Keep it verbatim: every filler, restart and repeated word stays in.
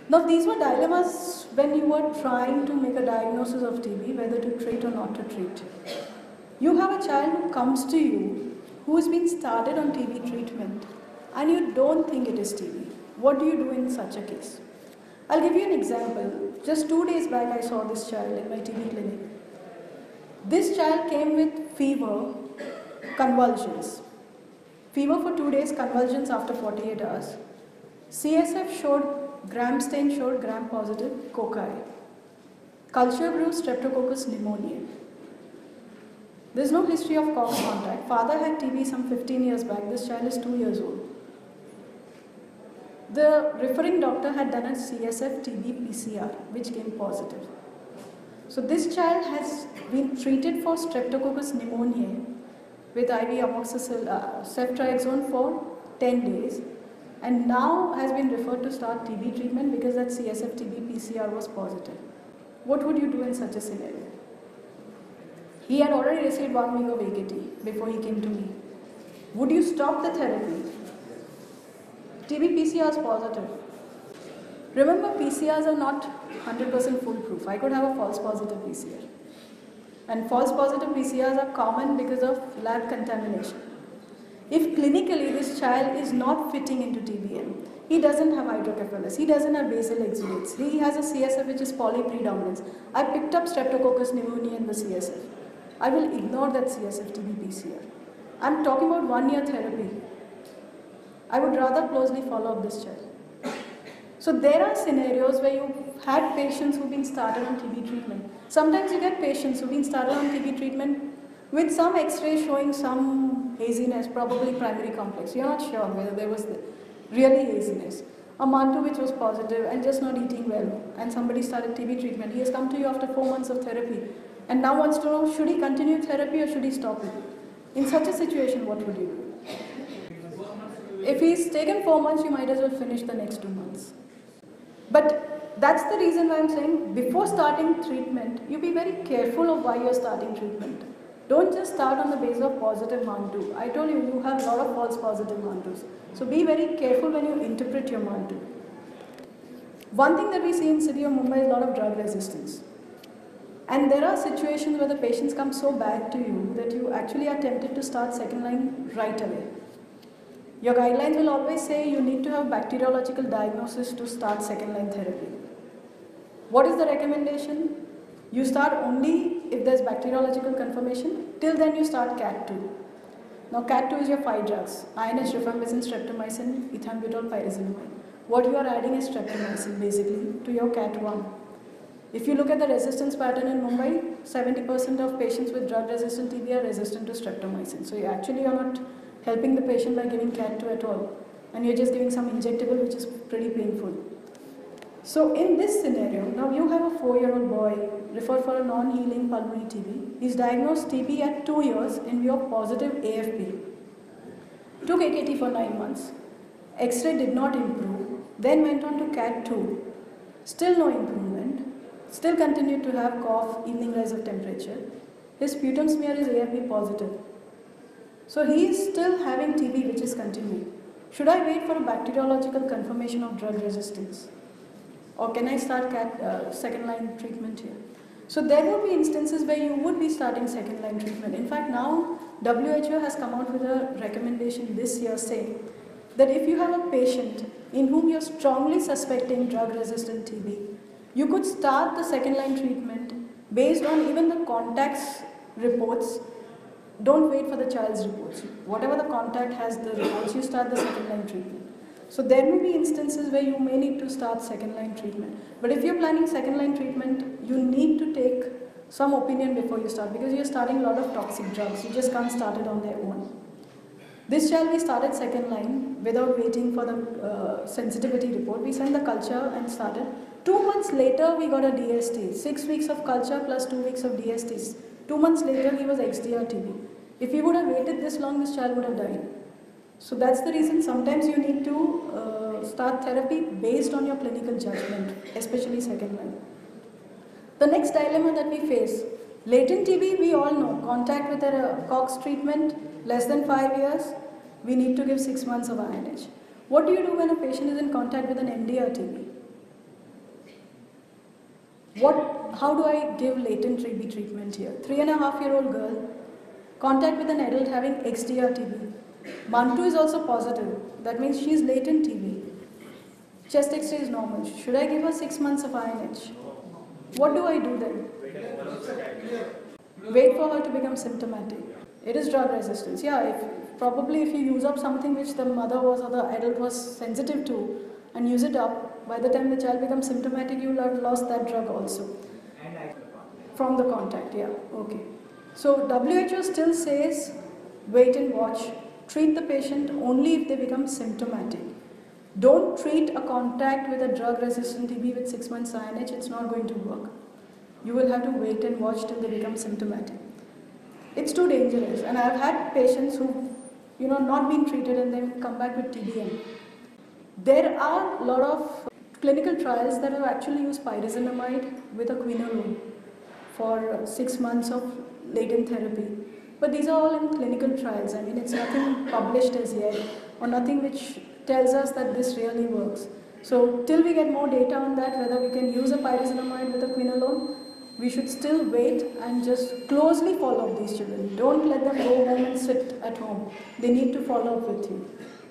Now these were dilemmas when you were trying to make a diagnosis of T B, whether to treat or not to treat. You have a child who comes to you who has been started on T B treatment and you don't think it is T B. What do you do in such a case? I'll give you an example. Just two days back I saw this child in my T B clinic. This child came with fever, convulsions. Fever for two days, convulsions after forty-eight hours. C S F showed, gram stain showed gram positive cocci. Culture grew streptococcus pneumoniae. There's no history of cough contact. Father had T B some fifteen years back. This child is two years old. The referring doctor had done a C S F T B P C R, which came positive. So this child has been treated for streptococcus pneumoniae with I V amoxicillin, uh, ceftriaxone for ten days, and now has been referred to start T B treatment because that C S F T B P C R was positive. What would you do in such a scenario? He had already received one week of A K T before he came to me. Would you stop the therapy? T B P C R is positive. Remember, P C Rs are not one hundred percent foolproof. I could have a false positive P C R. And false positive P C Rs are common because of lab contamination. If clinically this child is not fitting into T B M, he doesn't have hydrocephalus, he doesn't have basal exudates, he has a C S F which is polypredominance. I picked up streptococcus pneumoniae in the C S F. I will ignore that C S F T B P C R. I'm talking about one year therapy. I would rather closely follow up this child. So there are scenarios where you've had patients who've been started on T B treatment. Sometimes you get patients who've been started on T B treatment with some X-ray showing some haziness, probably primary complex. You're not sure whether there was the really haziness. A mantu which was positive and just not eating well, and somebody started T B treatment. He has come to you after four months of therapy and now wants to know, should he continue therapy or should he stop it? In such a situation, what would you do? If he's taken four months, you might as well finish the next two months. But that's the reason why I'm saying before starting treatment, you be very careful of why you're starting treatment. Don't just start on the basis of positive mantu. I told you, you have a lot of false positive mantus. So be very careful when you interpret your mantu. One thing that we see in city of Mumbai is a lot of drug resistance. And there are situations where the patients come so bad to you that you actually are tempted to start second line right away. Your guidelines will always say you need to have bacteriological diagnosis to start second line therapy. What is the recommendation? You start only if there's bacteriological confirmation. Till then you start cat two. Now cat two is your five drugs. I N H, rifampicin, streptomycin, ethambutol, pyrazinamide. What you are adding is streptomycin basically to your cat one. If you look at the resistance pattern in Mumbai, seventy percent of patients with drug resistant T B are resistant to streptomycin. So you actually are not helping the patient by giving cat two at all, and you're just giving some injectable which is pretty painful. So in this scenario, now you have a four-year-old boy referred for a non-healing pulmonary T B. He's diagnosed T B at two years in view of positive A F P. Took A K T for nine months. X-ray did not improve, then went on to cat two. Still no improvement. Still continued to have cough, evening rise of temperature. His sputum smear is A F P positive. So he is still having T B which is continuing. Should I wait for a bacteriological confirmation of drug resistance? Or can I start cat, uh, second line treatment here? So there would be instances where you would be starting second line treatment. In fact, now W H O has come out with a recommendation this year saying that if you have a patient in whom you're strongly suspecting drug resistant T B, you could start the second line treatment based on even the contacts reports. Don't wait for the child's reports. Whatever the contact has the reports, you start the second line treatment. So there may be instances where you may need to start second line treatment. But if you're planning second line treatment, you need to take some opinion before you start, because you're starting a lot of toxic drugs. You just can't start it on their own. This child we started second line without waiting for the uh, sensitivity report. We sent the culture and started. Two months later, we got a D S T. Six weeks of culture plus two weeks of D S Ts. Two months later, he was X D R T B. If we would have waited this long, this child would have died. So that's the reason sometimes you need to uh, start therapy based on your clinical judgment, especially second line. The next dilemma that we face, latent T B, we all know, contact with a COX treatment, less than five years, we need to give six months of I N H. What do you do when a patient is in contact with an M D R T B? What, how do I give latent T B treatment here? Three and a half year old girl, contact with an adult having M D R T B. month two is also positive. That means she is latent T B. Chest X-ray is normal. Should I give her six months of I N H? What do I do then? Wait for her to become symptomatic. It is drug resistance. Yeah, if, probably if you use up something which the mother was or the adult was sensitive to and use it up, by the time the child becomes symptomatic, you will have lost that drug also. From the contact, yeah, okay. So W H O still says wait and watch. Treat the patient only if they become symptomatic. Don't treat a contact with a drug-resistant T B with six months I N H, it's not going to work. You will have to wait and watch till they become symptomatic. It's too dangerous, and I've had patients who, you know, not been treated and then come back with T B M. There are a lot of clinical trials that have actually used pyrazinamide with a quinolone for six months of latent therapy. But these are all in clinical trials. I mean, it's nothing published as yet, or nothing which tells us that this really works. So till we get more data on that, whether we can use a pyrazinamide with a quinolone, we should still wait and just closely follow up these children. Don't let them go home and sit at home. They need to follow up with you.